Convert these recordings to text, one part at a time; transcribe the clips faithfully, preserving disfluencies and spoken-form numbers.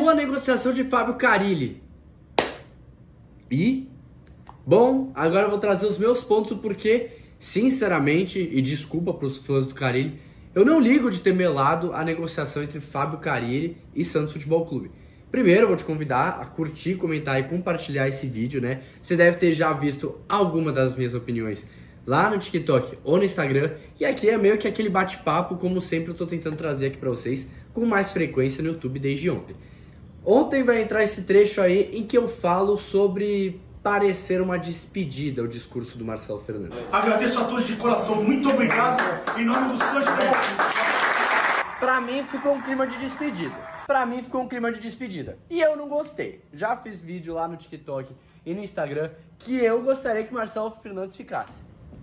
a negociação de Fábio Carille. E, bom, agora eu vou trazer os meus pontos, porque, sinceramente, e desculpa para os fãs do Carille, eu não ligo de ter melado a negociação entre Fábio Carille e Santos Futebol Clube. Primeiro, eu vou te convidar a curtir, comentar e compartilhar esse vídeo, né? Você deve ter já visto alguma das minhas opiniões lá no TikTok ou no Instagram. E aqui é meio que aquele bate-papo, como sempre eu tô tentando trazer aqui pra vocês, com mais frequência no YouTube desde ontem. Ontem vai entrar esse trecho aí em que eu falo sobre parecer uma despedida, o discurso do Marcelo Fernandes. Agradeço a todos de coração, muito obrigado, em nome do Santos. Pra mim ficou um clima de despedida. Pra mim ficou um clima de despedida. E eu não gostei. Já fiz vídeo lá no TikTok e no Instagram que eu gostaria que Marcelo Fernandes ficasse.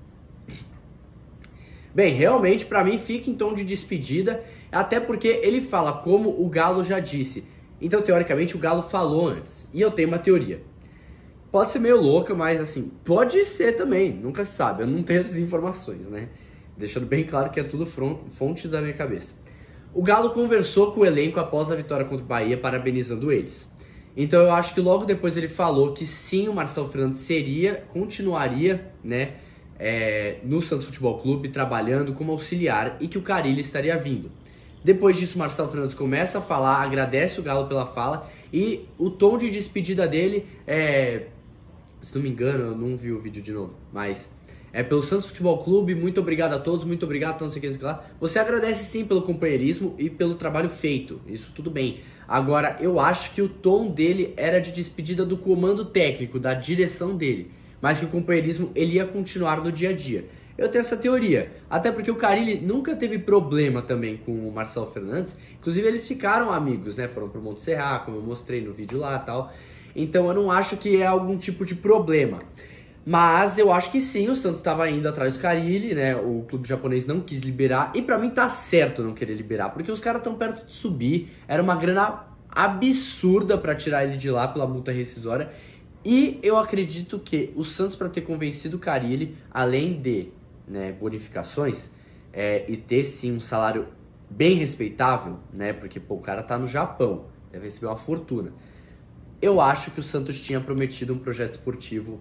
Bem, realmente pra mim fica em tom de despedida, até porque ele fala como o Galo já disse. Então, teoricamente, o Galo falou antes. E eu tenho uma teoria. Pode ser meio louca, mas assim, pode ser também, nunca se sabe. Eu não tenho essas informações, né? Deixando bem claro que é tudo fonte da minha cabeça. O Galo conversou com o elenco após a vitória contra o Bahia, parabenizando eles. Então eu acho que logo depois ele falou que sim, o Marcelo Fernandes seria, continuaria, né, é, no Santos Futebol Clube, trabalhando como auxiliar, e que o Carille estaria vindo. Depois disso, o Marcelo Fernandes começa a falar, agradece o Galo pela fala, e o tom de despedida dele é... Se não me engano, eu não vi o vídeo de novo, mas é pelo Santos Futebol Clube, muito obrigado a todos, muito obrigado, não sei o que, não sei o que lá. Você agradece sim pelo companheirismo e pelo trabalho feito, isso tudo bem. Agora, eu acho que o tom dele era de despedida do comando técnico, da direção dele, mas que o companheirismo ele ia continuar no dia a dia. Eu tenho essa teoria, até porque o Carille nunca teve problema também com o Marcelo Fernandes, inclusive eles ficaram amigos, né, foram pro Monte Serra, como eu mostrei no vídeo lá e tal. Então eu não acho que é algum tipo de problema. Mas eu acho que sim, o Santos estava indo atrás do Carille, né? O clube japonês não quis liberar. E pra mim tá certo não querer liberar, porque os caras estão perto de subir. Era uma grana absurda pra tirar ele de lá pela multa rescisória. E eu acredito que o Santos, pra ter convencido o Carille, além de, né, bonificações, é, e ter sim um salário bem respeitável, né? Porque pô, o cara tá no Japão, deve receber uma fortuna. Eu acho que o Santos tinha prometido um projeto esportivo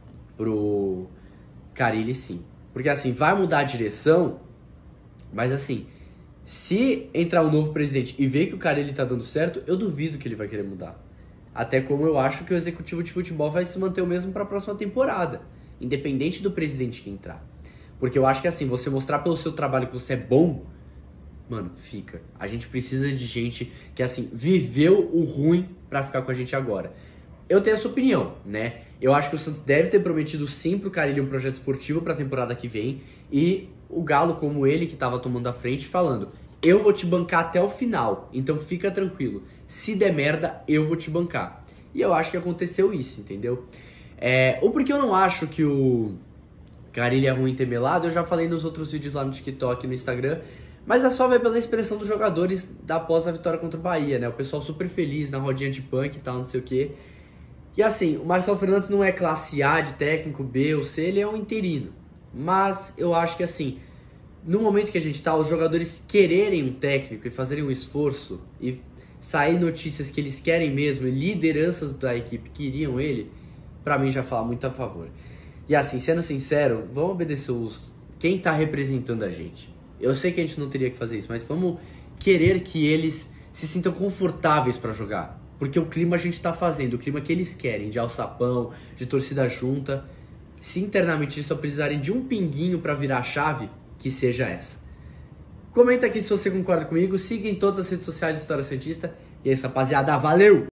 pro Carille, sim. Porque assim, vai mudar a direção, mas assim, se entrar um novo presidente e ver que o Carille tá dando certo, eu duvido que ele vai querer mudar. Até como eu acho que o executivo de futebol vai se manter o mesmo para a próxima temporada, independente do presidente que entrar. Porque eu acho que assim, você mostrar pelo seu trabalho que você é bom, mano, fica. A gente precisa de gente que, assim, viveu o ruim pra ficar com a gente agora. Eu tenho essa opinião, né? Eu acho que o Santos deve ter prometido sim pro Carille um projeto esportivo pra temporada que vem. E o Galo, como ele, que tava tomando a frente, falando: eu vou te bancar até o final, então fica tranquilo. Se der merda, eu vou te bancar. E eu acho que aconteceu isso, entendeu? É, ou porque eu não acho que o Carille é ruim ter melado, eu já falei nos outros vídeos lá no TikTok e no Instagram. Mas é só ver pela expressão dos jogadores da após a vitória contra o Bahia, né? O pessoal super feliz na rodinha de punk e tal, não sei o quê. E assim, o Marcelo Fernandes não é classe A de técnico, B ou C, ele é um interino. Mas eu acho que assim, no momento que a gente tá, os jogadores quererem um técnico e fazerem um esforço e sair notícias que eles querem mesmo, e lideranças da equipe queriam ele, pra mim já fala muito a favor. E assim, sendo sincero, vamos obedecer os... quem tá representando a gente. Eu sei que a gente não teria que fazer isso, mas vamos querer que eles se sintam confortáveis para jogar. Porque o clima a gente tá fazendo, o clima que eles querem, de alçapão, de torcida junta. Se internamente eles só precisarem de um pinguinho para virar a chave, que seja essa. Comenta aqui se você concorda comigo, siga em todas as redes sociais do História Santista. E é isso, rapaziada, valeu!